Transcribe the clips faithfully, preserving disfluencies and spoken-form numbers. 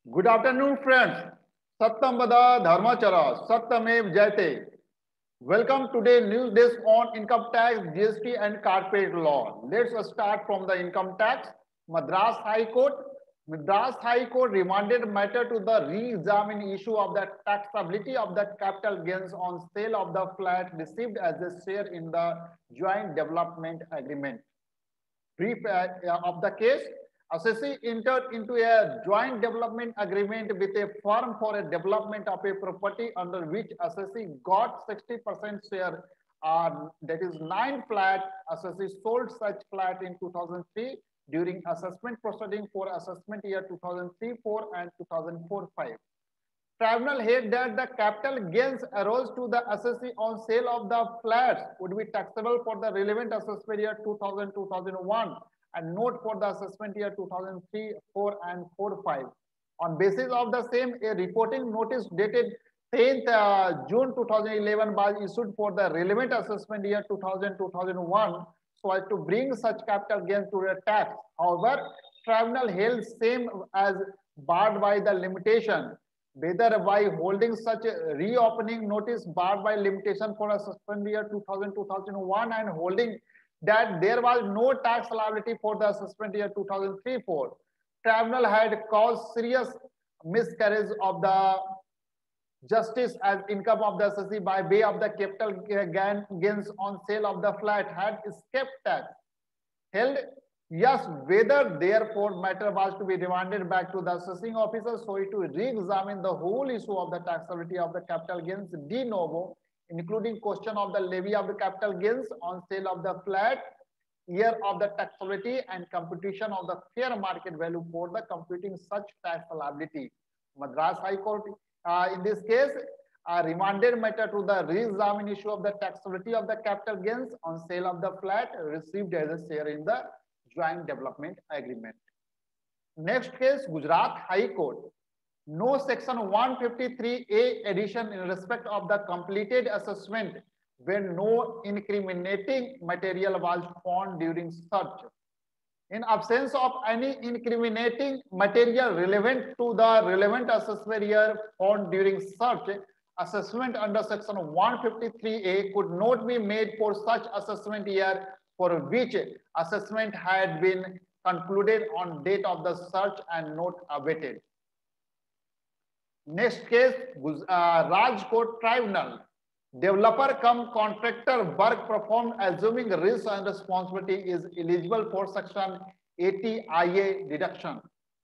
Good afternoon, friends. Satyam Vada Dharmachara, Satyamev Jayate. Welcome to the news desk on income tax, G S T, and corporate law. Let's start from the income tax. Madras High Court. Madras High Court remanded matter to the re-examine issue of the taxability of the capital gains on sale of the flat received as a share in the joint development agreement. Brief uh, of the case. Assessee entered into a joint development agreement with a firm for a development of a property under which assessee got sixty percent share, uh, that is nine flat. Assessee sold such flat in two thousand three during assessment proceeding for assessment year two thousand three four and two thousand four five. Tribunal held that the capital gains arose to the assessee on sale of the flats would be taxable for the relevant assessment year two thousand two thousand one and not for the assessment year two thousand three, four, and four five. On basis of the same, a reporting notice dated tenth uh, June two thousand eleven was issued for the relevant assessment year two thousand two thousand one so as to bring such capital gains to the tax. However, tribunal held same as barred by the limitation, whether by holding such a reopening notice barred by limitation for assessment year two thousand two thousand one and holding that there was no tax liability for the assessment year two thousand three four. Tribunal had caused serious miscarriage of the justice as income of the assessee by way of the capital gains on sale of the flat had escaped tax. Held, yes, whether therefore matter was to be remanded back to the assessing officer so to re-examine the whole issue of the taxability of the capital gains de novo, including question of the levy of the capital gains on sale of the flat, year of the taxability, and computation of the fair market value for the computing such tax liability. Madras High Court, uh, in this case, uh, remanded matter to the re-examine issue of the taxability of the capital gains on sale of the flat received as a share in the joint development agreement. Next case, Gujarat High Court. No section one fifty-three A addition in respect of the completed assessment when no incriminating material was found during search. In absence of any incriminating material relevant to the relevant assessment year found during search, assessment under section one fifty-three A could not be made for such assessment year for which assessment had been concluded on date of the search and not awaited. Next case, uh, Rajkot Tribunal. Developer cum contractor work performed assuming risk and responsibility is eligible for section eighty I A deduction.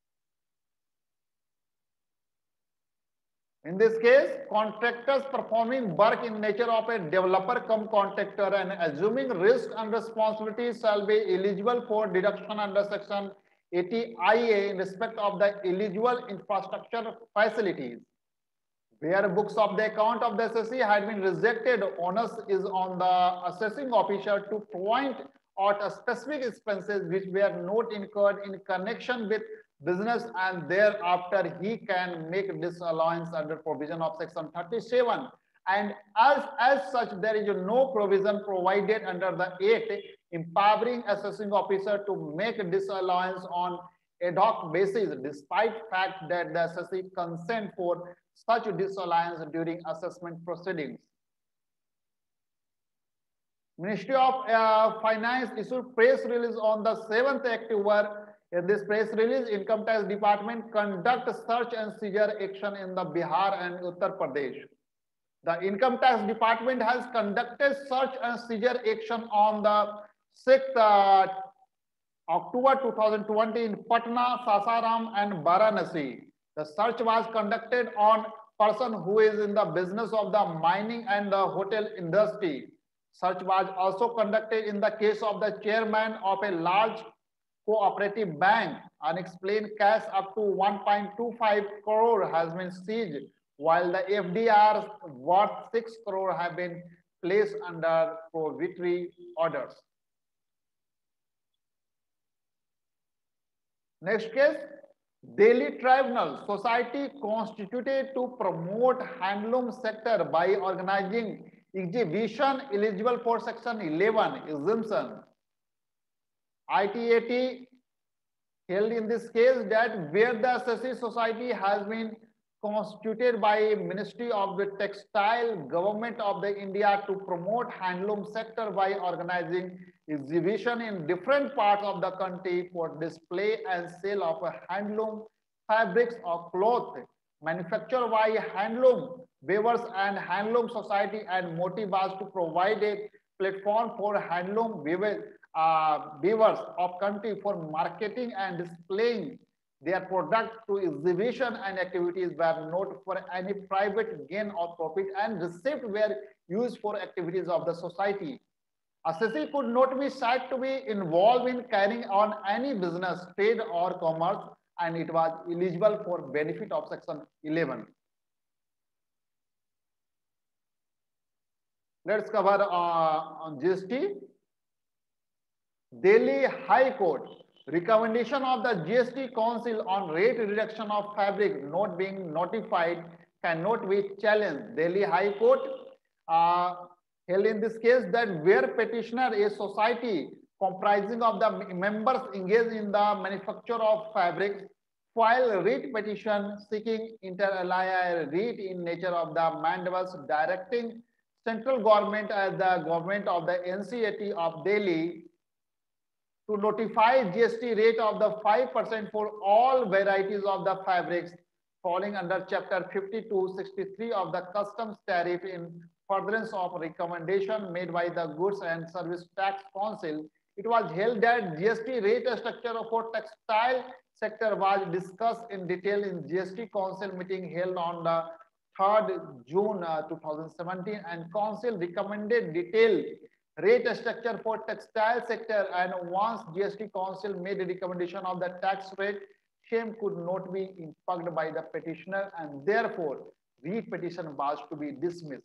In this case, contractors performing work in nature of a developer cum contractor and assuming risk and responsibility shall be eligible for deduction under section eighty I A in respect of the eligible infrastructure facilities. Where books of the account of the assessee had been rejected, onus is on the assessing officer to point out specific expenses which were not incurred in connection with business, and thereafter he can make disallowance under provision of section thirty-seven. And as, as such, there is no provision provided under the Act empowering assessing officer to make disallowance on ad hoc basis, despite fact that the assessee consent for such disallowance during assessment proceedings. Ministry of uh, Finance issued press release on the seventh October. In this press release, Income Tax Department conduct search and seizure action in the Bihar and Uttar Pradesh. The Income Tax Department has conducted search and seizure action on the sixth uh, October two thousand twenty in Patna, Sasaram, and Varanasi. The search was conducted on person who is in the business of the mining and the hotel industry. Search was also conducted in the case of the chairman of a large cooperative bank. Unexplained cash up to one point two five crore has been seized, while the F D Rs worth six crore have been placed under prohibitory orders. Next case, Delhi Tribunal. Society constituted to promote handloom sector by organizing exhibition eligible for section eleven exemption. I T A T held in this case that where the associate society has been constituted by Ministry of the Textile, Government of the India to promote handloom sector by organizing exhibition in different parts of the country for display and sale of handloom fabrics or cloth manufactured by handloom weavers and handloom society and motivas to provide a platform for handloom weavers, uh, weavers of country for marketing and displaying their product to exhibition and activities were not for any private gain or profit and received were used for activities of the society. Assessee could not be said to be involved in carrying on any business, trade or commerce, and it was eligible for benefit of section eleven. Let's cover uh, on G S T. Delhi High Court recommendation of the G S T Council on rate reduction of fabric not being notified cannot be challenged. Delhi High Court uh, held in this case that where petitioner is society comprising of the members engaged in the manufacture of fabrics file writ petition seeking inter alia writ in nature of the mandamus directing central government as the government of the N C A T of Delhi to notify G S T rate of the five percent for all varieties of the fabrics falling under chapter fifty-two sixty-three of the customs tariff in furtherance of recommendation made by the Goods and Service Tax Council. It was held that G S T rate structure for textile sector was discussed in detail in G S T Council meeting held on the third June uh, two thousand seventeen, and Council recommended detailed rate structure for textile sector, and once G S T Council made a recommendation of the tax rate, same could not be impacted by the petitioner and therefore writ petition was to be dismissed.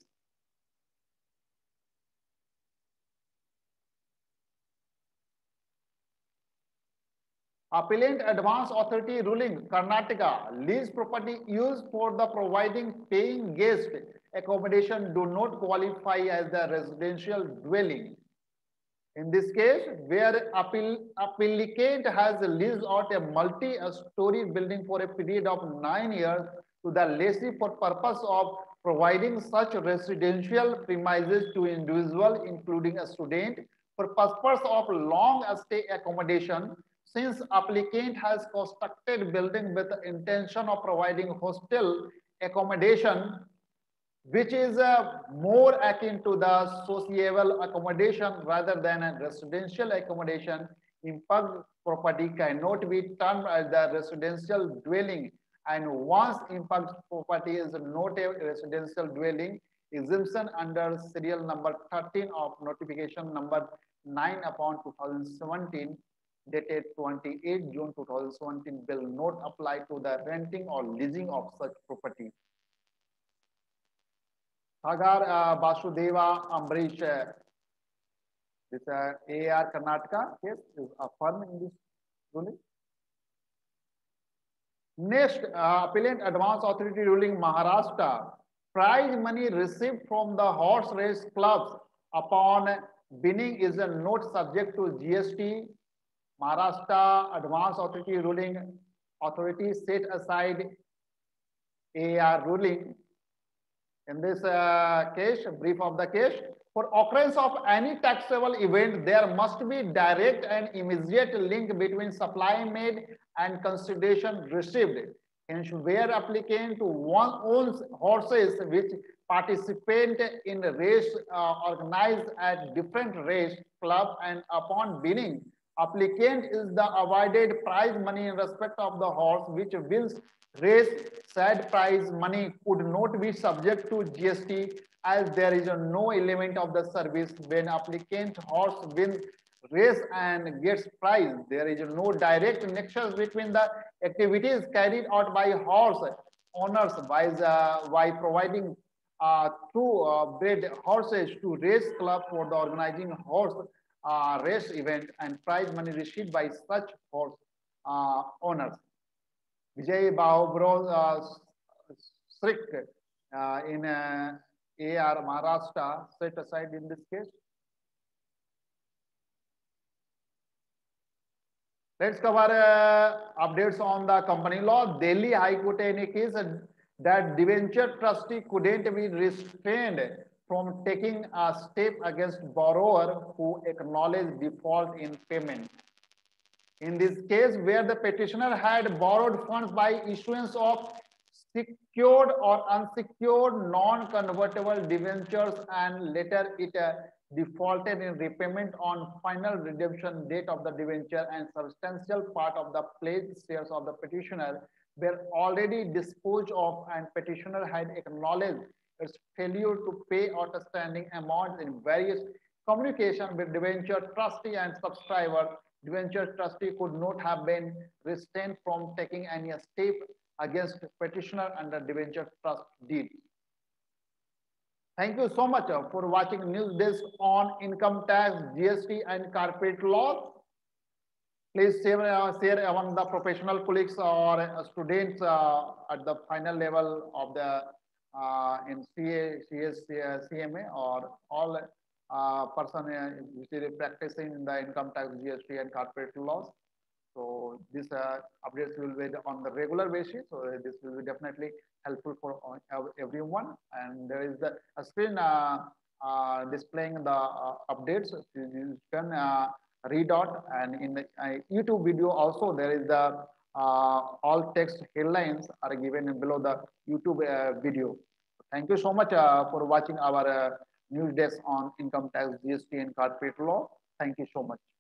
Appellant Advance Authority ruling Karnataka lease property used for the providing paying guest accommodation do not qualify as the residential dwelling. In this case, where applicant has leased out a multi-story building for a period of nine years to the lessee for purpose of providing such residential premises to individual, including a student, for purpose of long stay accommodation, since applicant has constructed building with the intention of providing hostel accommodation, which is uh, more akin to the sociable accommodation rather than a residential accommodation, impact property cannot be termed as the residential dwelling. And once impact property is not a residential dwelling, exemption under serial number thirteen of notification number nine upon two thousand seventeen, dated twenty-eighth June two thousand seventeen, will not apply to the renting or leasing of such property. Sagar uh, Vasudeva Ambrish, uh, this uh, A R Karnataka case is affirmed in this ruling. Next, uh, Appellant Advance Authority ruling Maharashtra, prize money received from the horse race clubs upon winning is uh, not subject to G S T. Maharashtra Advance Authority ruling authority set aside A R ruling. In this uh, case, brief of the case, for occurrence of any taxable event, there must be direct and immediate link between supply made and consideration received. Hence, where applicant one owns horses which participate in a race uh, organized at different race club, and upon winning, applicant is the awarded prize money in respect of the horse which wins race. Said prize money could not be subject to G S T as there is a no element of the service when applicant horse wins race and gets prize. There is no direct nexus between the activities carried out by horse owners by, uh, by providing uh, through uh, bred horses to race club for the organizing horse uh, race event and prize money received by such horse uh, owners. Vijay Bahubro uh, Srik uh, in uh, A R Maharashtra set aside in this case. Let's cover uh, updates on the company law. Delhi High Court in a case that debenture trustee couldn't be restrained from taking a step against borrower who acknowledged default in payment. In this case, where the petitioner had borrowed funds by issuance of secured or unsecured non-convertible debentures and later it uh, defaulted in repayment on final redemption date of the debenture, and substantial part of the pledged shares of the petitioner were already disposed of, and petitioner had acknowledged its failure to pay outstanding amounts in various communication with debenture trustee and subscriber. Debenture trustee could not have been restrained from taking any step against petitioner under debenture trust deed. Thank you so much uh, for watching News Desk on income tax, G S T, and corporate law. Please share, uh, share among the professional colleagues or uh, students uh, at the final level of the uh, in C A, C S, uh, C M A, or all uh, person uh, which is practicing the income tax, G S T, and corporate laws. So this uh, updates will be on the regular basis. So this will be definitely helpful for everyone. And there is the a screen uh, uh, displaying the uh, updates. You can uh, read out, and in the uh, YouTube video also there is the uh, all text headlines are given below the YouTube uh, video. Thank you so much uh, for watching our uh, news desk on income tax, G S T, and corporate law. Thank you so much.